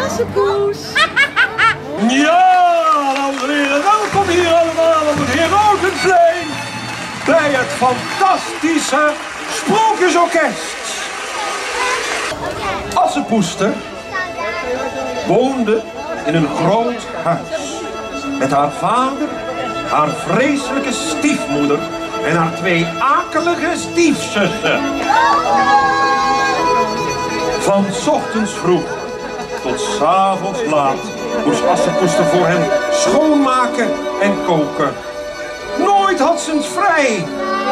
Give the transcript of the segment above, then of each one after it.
Assepoes. Ja, dames en heren, welkom hier allemaal op het Herodenplein bij het fantastische Sprookjesorkest. Assepoester woonde in een groot huis met haar vader, haar vreselijke stiefmoeder en haar 2 akelige stiefzussen. Van 's ochtends vroeg tot 's avonds laat moest Assepoester voor hen schoonmaken en koken. Nooit had ze het vrij.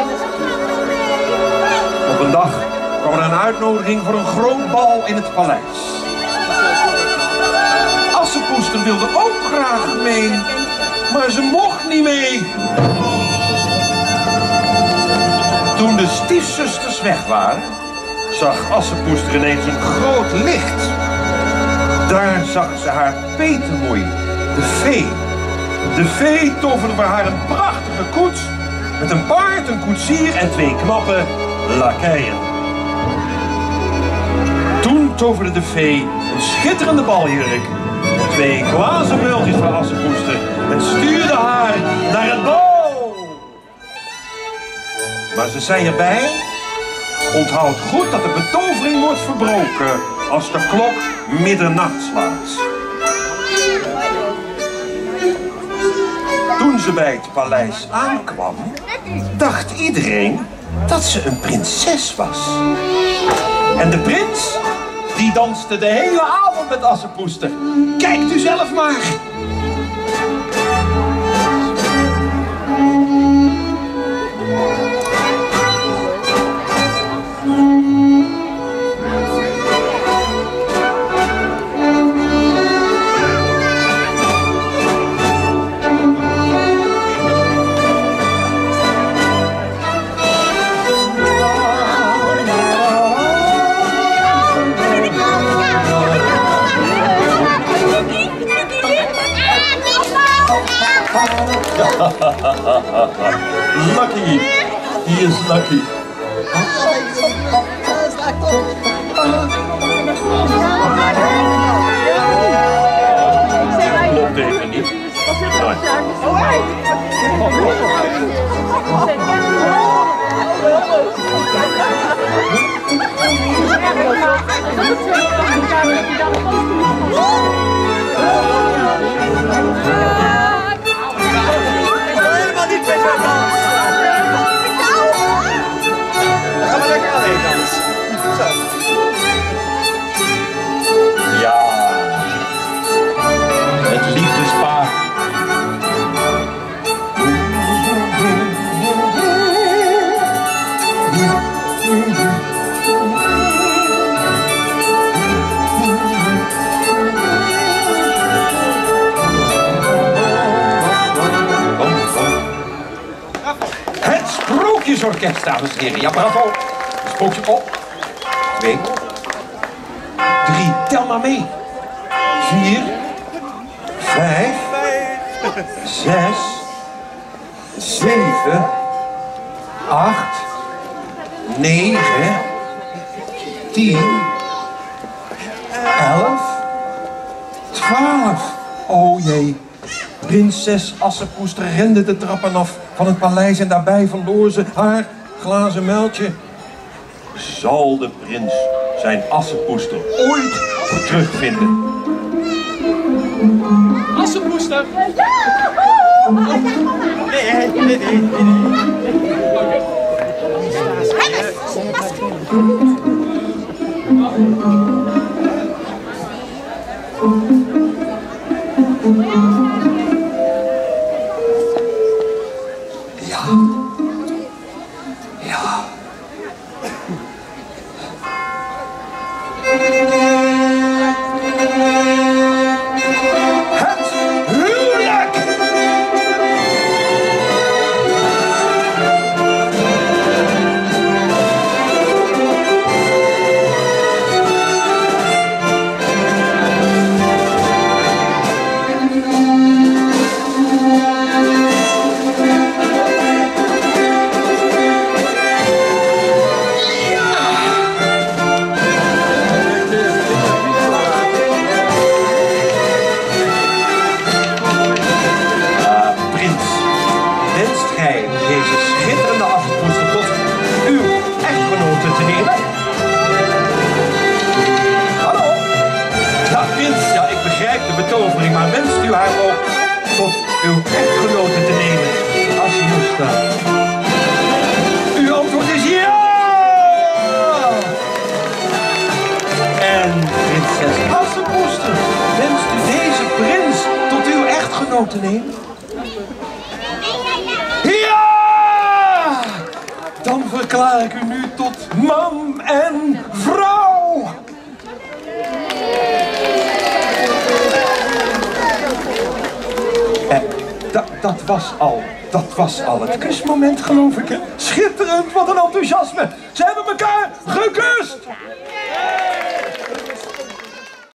Op een dag kwam er een uitnodiging voor een groot bal in het paleis. Assepoester wilde ook graag mee, maar ze mocht niet mee. Toen de stiefzusters weg waren, zag Assepoester ineens een groot licht. Daar zag ze haar petemoei, de fee. De fee toverde voor haar een prachtige koets met een paard, een koetsier en 2 knappe lakeien. Toen toverde de fee een schitterende baljurk, 2 glazen muiltjes voor Assepoester en stuurde haar naar het bal. Maar ze zei erbij: onthoud goed dat de betovering wordt verbroken als de klok middernacht slaat. Toen ze bij het paleis aankwam, dacht iedereen dat ze een prinses was. En de prins, die danste de hele avond met Assepoester. Kijkt u zelf maar. Lucky. He is lucky. Klopt even niet. Ja, het liefdespaar. Het Sprookjesorkest, dames en heren. Ja, bravo. Sprookje op. 2, 3, tel maar mee. 4, 5, 6, 7, 8, 9, 10, 11, 12. Oh jee. Prinses Assepoester rende de trappen af van het paleis en daarbij verloor ze haar glazen muiltje. Zal de prins zijn Assepoester ooit terugvinden? Assepoester. Ja. Ja. Het huwelijk! tot uw echtgenote te nemen als hij hier staat? Uw antwoord is ja! En prinses Assepoester, wenst u deze prins tot uw echtgenoot te nemen? Ja! Dan verklaar ik u nu tot man en vrouw! Dat was al het kusmoment, geloof ik, hè? Schitterend, wat een enthousiasme! Ze hebben elkaar gekust!